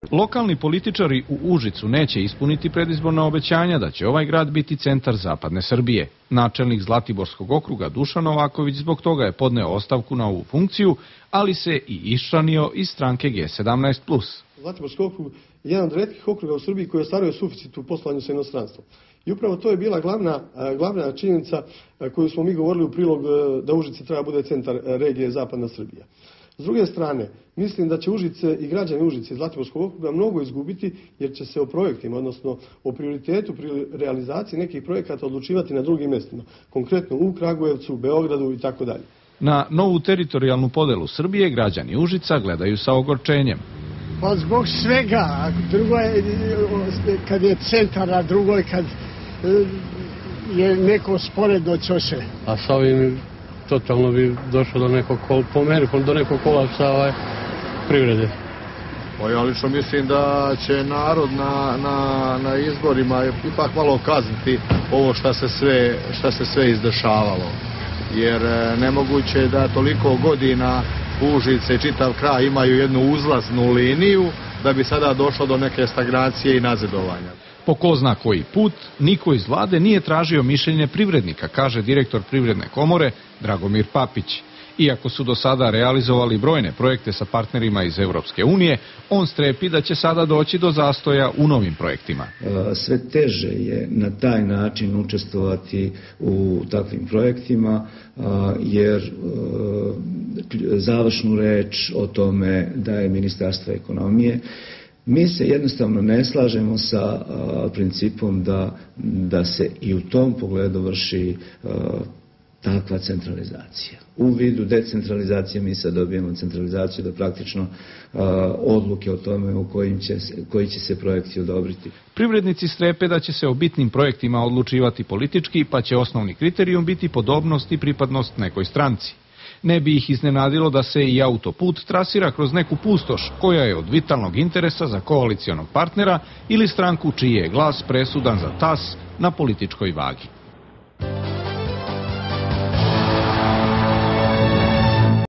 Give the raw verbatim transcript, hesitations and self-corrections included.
Lokalni političari u Užicu neće ispuniti predizborna obećanja da će ovaj grad biti centar zapadne Srbije. Načelnik Zlatiborskog okruga Dušan Novaković zbog toga je podneo ostavku na ovu funkciju, ali se i iščlanio iz stranke G sedamnaest plus. Zlatiborski okrug je jedan od retkih okruga u Srbiji koji ostvaruje suficit u poslovanju sa inostranstvom. I upravo to je bila glavna, glavna činjenica koju smo mi govorili u prilog da Užice treba bude centar regije zapadna Srbija. S druge strane, mislim da će Užice i građani Užice i Zlatiborskog okruga mnogo izgubiti jer će se o projektima, odnosno o prioritetu pri realizaciji nekih projekata odlučivati na drugim mjestima, konkretno u Kragujevcu, Beogradu i tako dalje. Na novu teritorijalnu podelu Srbije građani Užica gledaju sa ogorčenjem. Pa zbog svega, drugo je kad je centar, a drugo je kad je neko sporedno ćoše. A sa ovim totalno bi došlo do nekog, po meni, do nekog kolapsa ovaj, privrede. Pa ja lično mislim da će narod na, na, na izborima ipak malo kazniti ovo šta se sve, šta se sve izdešavalo. Jer nemoguće je da toliko godina Užice i čitav kraj imaju jednu uzlaznu liniju da bi sada došlo do neke stagnacije i nazadovanja. Po ko zna koji put, niko iz vlade nije tražio mišljenje privrednika, kaže direktor Privredne komore Dragomir Papić. Iako su do sada realizovali brojne projekte sa partnerima iz Evropske unije, on strepi da će sada doći do zastoja u novim projektima. Sve teže je na taj način učestvovati u takvim projektima, jer završnu reč o tome daje Ministarstvo ekonomije. Mi se jednostavno ne slažemo sa a, principom da, da se i u tom pogledu vrši a, takva centralizacija. U vidu decentralizacije mi sad dobijemo centralizaciju da praktično a, odluke o tome u kojim će, koji će se projekti odobriti. Privrednici strepe da će se o bitnim projektima odlučivati politički, pa će osnovni kriterijum biti podobnost i pripadnost nekoj stranci. Ne bi ih iznenadilo da se i autoput trasira kroz neku pustoš koja je od vitalnog interesa za koalicijonog partnera ili stranku čiji je glas presudan za tas na političkoj vagi.